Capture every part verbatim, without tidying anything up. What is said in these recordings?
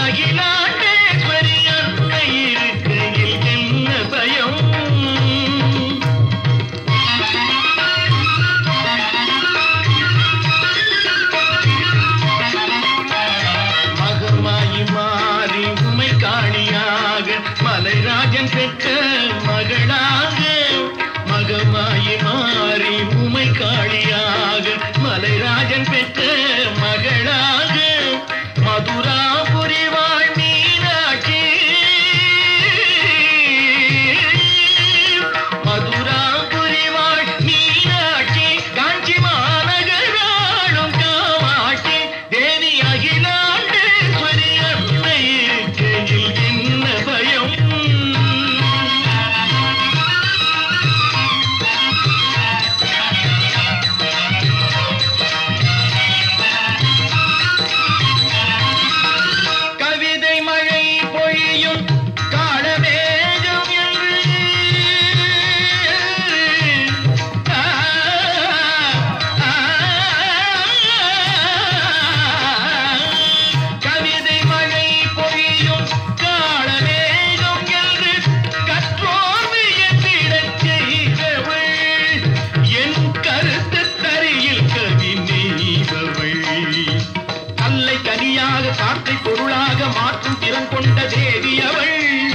அகிலாண்டேஸ்வரி அன்னை இருக்கையில் என்ன பயம்? மகமாயி மாறி உமை காணியாக மலைராஜன் பெற்ற மகளாக, மகமாயி மாறி உமை காளியாக மலைராஜன் பெற்ற மகளாக, மதுராபுரி வாழ் மீனாட்சி, மதுராபுரி வாழ் மீனாட்சி, காஞ்சி மாநகராளும் காமாட்சி, தேவி அகிலாண்டேஸ்வரி அன்னை இருக்கையில் என்ன பயம்? கவிதை மழை பொழியும் காலமேகம் என்று ஆ, ஆ, கவிதை மழை பொழியும் காலமேகம் என்று கற்றோர் வியந்திடச் செய்தவள், என் கருத்து தரையில் கவி நெய்தவள், கல்லை கனியாக காற்றை பொருளாக மாற்றும் திறன் கொண்ட தேவி அவள்.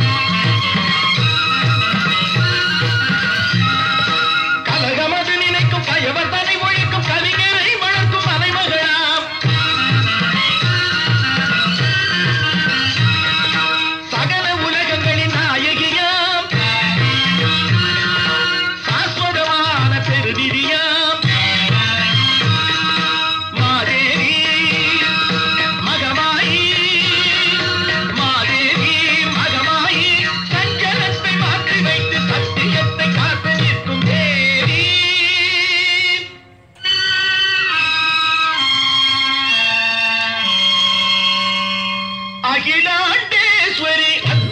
கலகமது நினைக்கும் கயவர் தனை ஒழிக்கும் கவிஞரை வளர்க்கும் அலைமகளாம். சகல உலகங்களின் நாயகியாம், சாஸ்வதமான பெருநிதியாம் மாதேவி, மகமாயி, மாதேவி மகமாயி, சஞ்சலத்தை மாற்றி வைத்து சத்தியத்தை காத்து நிற்கும் தேவி. அகிலாண்டேஸ்வரி